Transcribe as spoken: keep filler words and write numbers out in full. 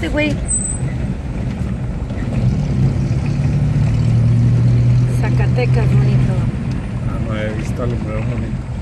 este güey. Zacatecas, bonito. Ah, no he visto alumbrado bonito.